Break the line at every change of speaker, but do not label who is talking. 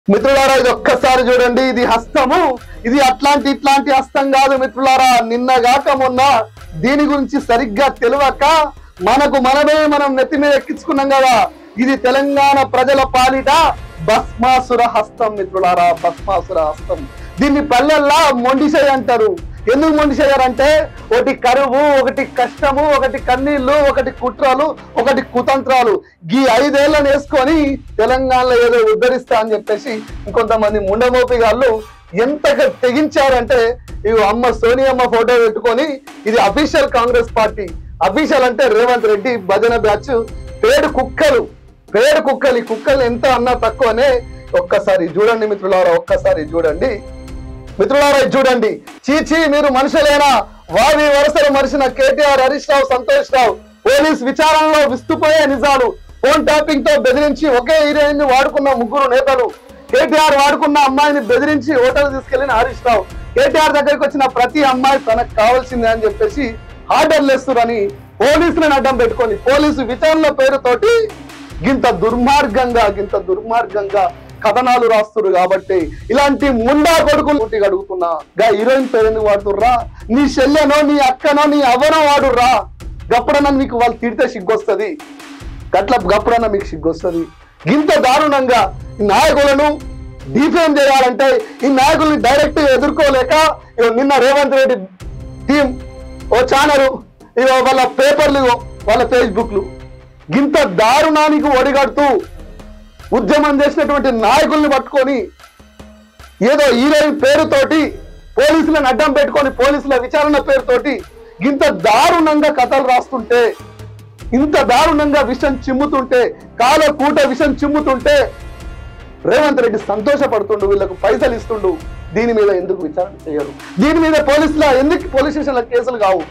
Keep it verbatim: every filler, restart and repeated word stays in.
మిత్రులారా ఇది ఒక్కసారి చూడండి, ఇది హస్తము. ఇది అట్లాంటి ఇట్లాంటి హస్తం కాదు మిత్రులారా. నిన్నగాక మొన్న దీని గురించి సరిగ్గా తెలియక మనకు మనమే మనం నెత్తి మీద ఎక్కించుకున్నాం కదా. ఇది తెలంగాణ ప్రజల పాలిట భస్మాసుర హస్తం మిత్రులారా, భస్మాసుర హస్తం. దీన్ని పల్లెల్లా మొండిసై అంటారు. ఎందుకు మొండిసయ్యారంటే ఒకటి కరువు, ఒకటి కష్టము, ఒకటి కన్నీళ్లు, ఒకటి కుట్రలు, ఒకటి కుతంత్రాలు. ఈ ఐదేళ్లను వేసుకొని తెలంగాణలో ఏదో ఉద్ధరిస్తా అని చెప్పేసి ఇంకొంతమంది ముండమోపిగాళ్ళు ఎంతగా తెగించారంటే ఇవి అమ్మ సోనియమ్మ ఫోటో పెట్టుకొని ఇది అఫీషియల్ కాంగ్రెస్ పార్టీ. అఫీషియల్ అంటే రేవంత్ రెడ్డి భజన బ్యాచ్. పేడు కుక్కలు, పేడు కుక్కలు. ఈ కుక్కలు ఎంత అన్నా తక్కువనే. ఒక్కసారి చూడండి మిత్రులారా, ఒక్కసారి చూడండి మిత్రులారా, చూడండి. చీచీ మీరు మనుషులేనా? వారి వరుసలు మరిచిన కేటీఆర్, హరీష్ రావు, సంతోష్ రావు పోలీస్ విచారణలో విస్తుపోయే నిజాలు. ఫోన్ ట్యాపింగ్ తో బెదిరించి ఒకే హీరోయిన్ ని వాడుకున్న ముగ్గురు నేతలు. కేటీఆర్ వాడుకున్న అమ్మాయిని బెదిరించి హోటల్ తీసుకెళ్లిన హరీష్ రావు. కేటీఆర్ దగ్గరికి వచ్చిన ప్రతి అమ్మాయి తనకు కావాల్సిందే అని చెప్పేసి ఆర్డర్లు వేస్తురని పోలీసులను అడ్డం పెట్టుకొని పోలీసు విచారణ పేరుతోటి గింత దుర్మార్గంగా గింత దుర్మార్గంగా కథనాలు రాస్తురు. కాబట్టి ఇలాంటి ముండా కొడుకులు అడుగుతున్నా, గా హీరోయిన్ పేరు ఎందుకు వాడుతుర్రా? నీ చెల్లెనో నీ అక్కనో నీ అవ్వనో వాడుర్రా. గప్పుడన్నా మీకు వాళ్ళు తిడితే సిగ్గొస్తుంది, గట్ల గప్పుడన్నా మీకు సిగ్గొస్తుంది. ఇంత దారుణంగా ఈ నాయకులను డిఫేమ్ చేయాలంటే ఈ నాయకుల్ని డైరెక్ట్ ఎదుర్కోలేక నిన్న రేవంత్ రెడ్డి టీం ఓ ఛానల్ ఇగో వాళ్ళ పేపర్లు వాళ్ళ ఫేస్బుక్లు ఇంత దారుణానికి ఒడిగడుతూ ఉద్యమం చేసినటువంటి నాయకుల్ని పట్టుకొని ఏదో హీరోయిన్ పేరుతోటి పోలీసులను అడ్డం పెట్టుకొని పోలీసుల విచారణ పేరుతోటి ఇంత దారుణంగా కథలు రాస్తుంటే, ఇంత దారుణంగా విషం చిమ్ముతుంటే, కాల కూట విషం చిమ్ముతుంటే రేవంత్ రెడ్డి సంతోషపడుతుండు, వీళ్ళకు పైసలు ఇస్తుండు. దీని మీద ఎందుకు విచారణ చేయరు? దీని మీద పోలీసుల ఎందుకు పోలీస్ స్టేషన్ల కేసులు కావు?